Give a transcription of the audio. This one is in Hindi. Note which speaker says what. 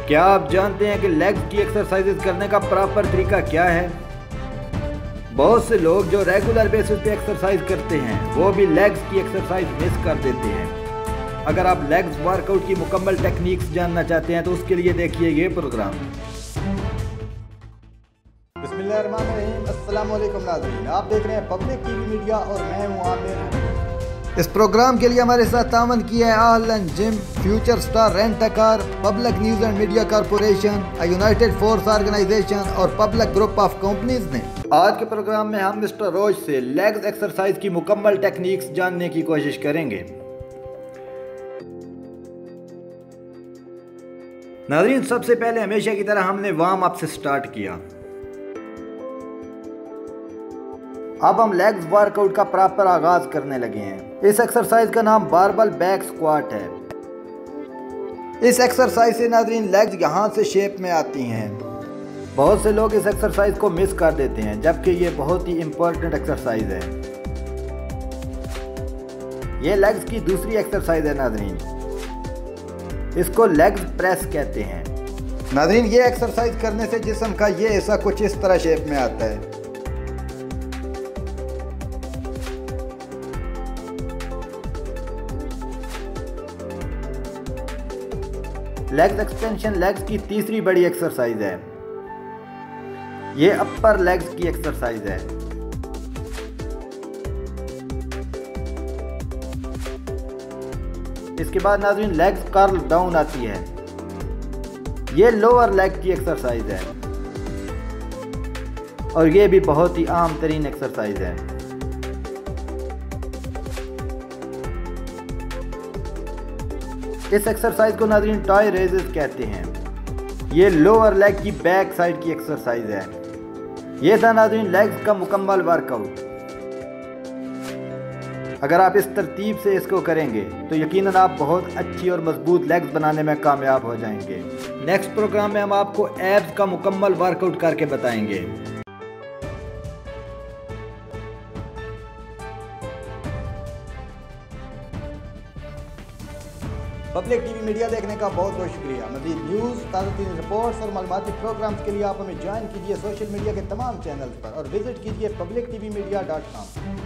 Speaker 1: क्या आप जानते हैं कि लेग्स की एक्सरसाइजेज करने का प्रॉपर तरीका क्या है? बहुत से लोग जो रेगुलर बेसिस पे एक्सरसाइज करते हैं वो भी लेग्स की एक्सरसाइज मिस कर देते हैं। अगर आप लेग्स वर्कआउट की मुकम्मल टेक्निक्स जानना चाहते हैं तो उसके लिए देखिए ये प्रोग्राम।
Speaker 2: बिस्मिल्लाहिर्रहमानिर्रहीम। अस्सलाम वालेकुम नाज़रीन, आप देख रहे हैं पब्लिक टीवी मीडिया और मैं हूं आमिर हबीब।
Speaker 1: इस प्रोग्राम के लिए हमारे साथ तावन किया है आहलन gym, future star rent a car, public news and media corporation, united force organisation और पब्लिक ग्रुप ऑफ कंपनीज ने। आज के प्रोग्राम में हम मिस्टर रोज से लेग्स एक्सरसाइज की मुकम्मल टेक्निक्स जानने की कोशिश करेंगे। नाज़रीन, सबसे पहले हमेशा की तरह हमने वार्म अप से स्टार्ट किया। अब हम लेग्स वर्कआउट का प्रॉपर आगाज करने लगे हैं। इस एक्सरसाइज का नाम बारबल बैक स्क्वाट है। इस एक्सरसाइज से नाज़रीन लेग्स यहाँ से शेप में आती हैं। बहुत से लोग इस एक्सरसाइज को मिस कर देते हैं, जबकि ये बहुत ही इम्पोर्टेंट एक्सरसाइज है। ये लेग्स की दूसरी एक्सरसाइज है नाज़रीन, इसको लेग्स प्रेस कहते हैं। नाज़रीन, ये एक्सरसाइज करने से जिस्म का ये हिस्सा कुछ इस तरह शेप में आता है। लेग्स एक्सटेंशन लेग्स की तीसरी बड़ी एक्सरसाइज है। ये अपर लेग्स की एक्सरसाइज है। इसके बाद नाज़रीन लेग्स कर्ल डाउन आती है। ये लोअर लेग की एक्सरसाइज है और ये भी बहुत ही आम तरीन एक्सरसाइज है। इस एक्सरसाइज को नाज़रीन टॉय रेजेस कहते हैं। ये लोअर लेग की बैक साइड की एक्सरसाइज है। ये था नाज़रीन लेग्स का मुकम्मल वर्कआउट। अगर आप इस तरतीब से इसको करेंगे तो यकीनन आप बहुत अच्छी और मजबूत लेग्स बनाने में कामयाब हो जाएंगे। नेक्स्ट प्रोग्राम में हम आपको एब्स का मुकम्मल वर्कआउट करके बताएंगे।
Speaker 2: पब्लिक टीवी मीडिया देखने का बहुत बहुत शुक्रिया। मज़ीद न्यूज़, ताज़ा रिपोर्ट्स और मालूमाती प्रोग्राम्स के लिए आप हमें ज्वाइन कीजिए सोशल मीडिया के तमाम चैनल्स पर और विजिट कीजिए publictvmedia.com।